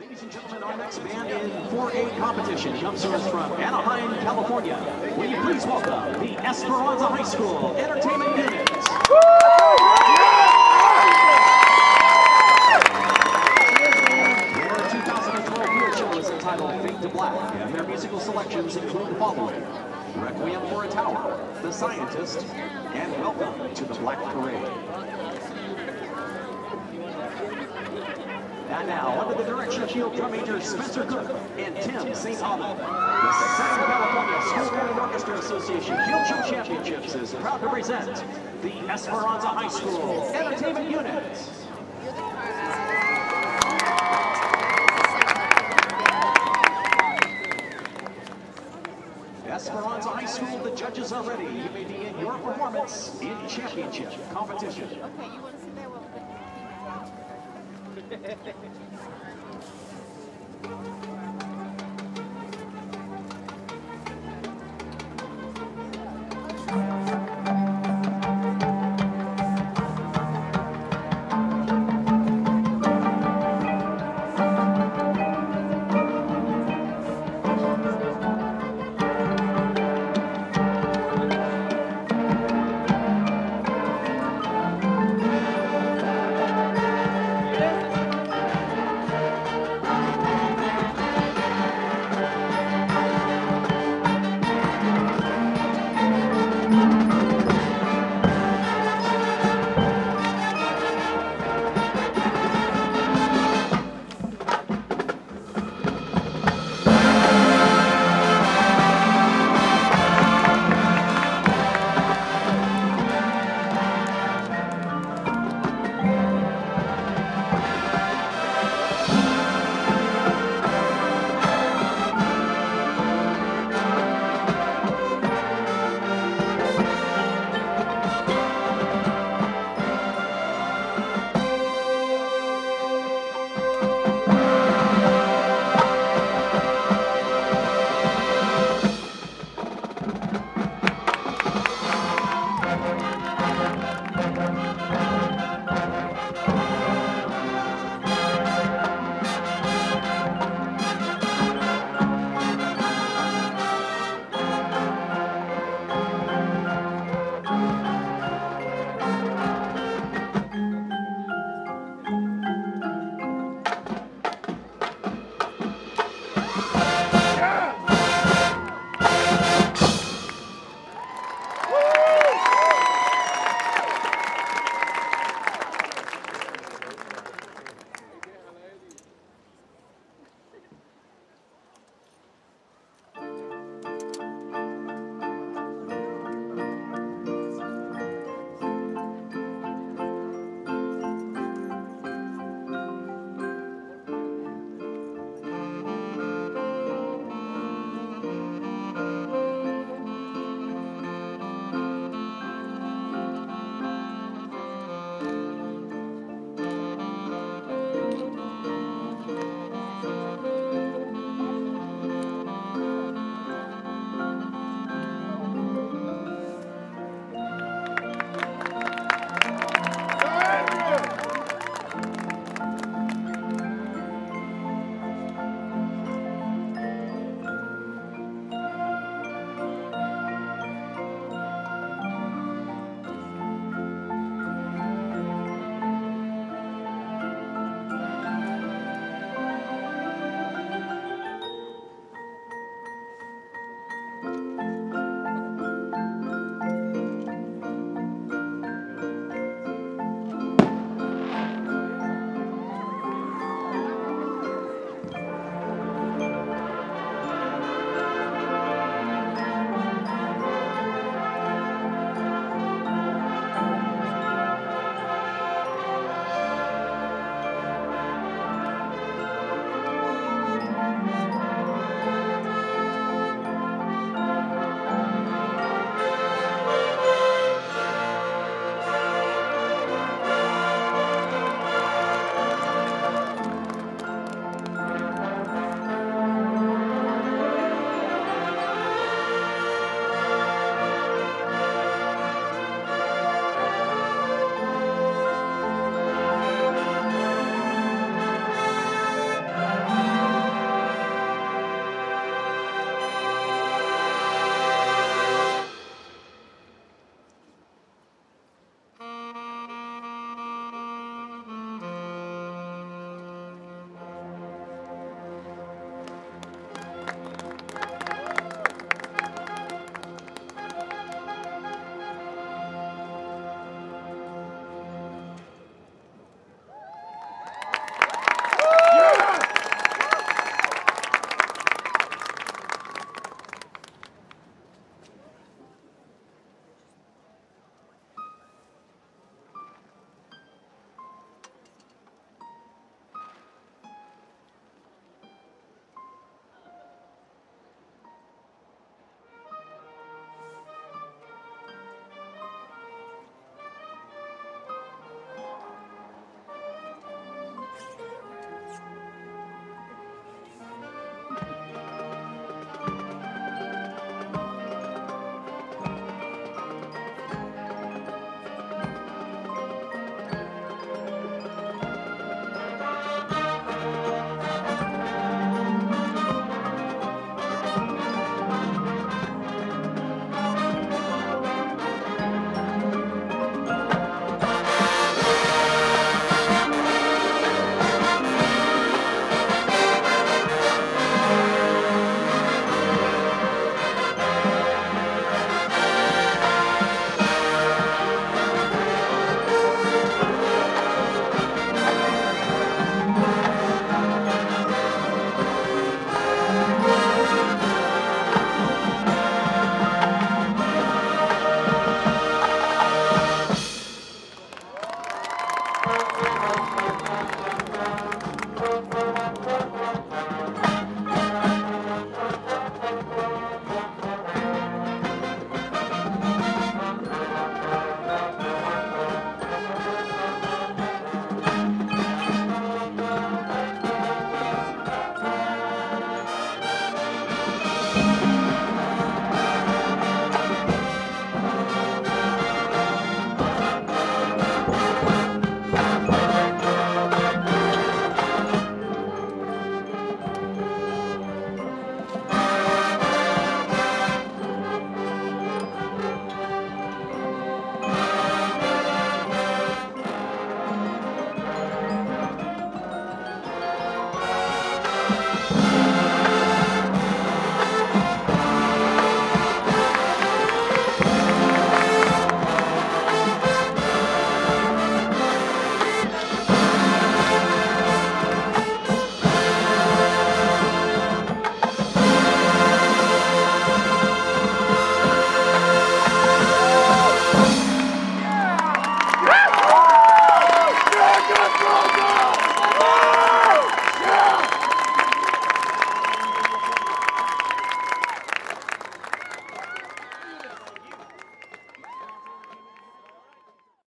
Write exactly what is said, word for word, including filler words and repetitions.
Ladies and gentlemen, our next band in four A competition comes to us from Anaheim, California. Will you please welcome the Esperanza High School Entertainment Unit. Their two thousand twelve year show is entitled Fade to Black, and their musical selections include the following: Requiem for a Tower, The Scientist, and Welcome to the Black Parade. And now, under the direction of field drum majors Spencer Cook and Tim Saint Autumn, the Southern California School Band and Orchestra Association Field Show Championships is proud to present the Esperanza High School Entertainment Unit. Esperanza High School, the judges are ready. You may begin your performance in championship competition. Okay, you want to sit there? Well,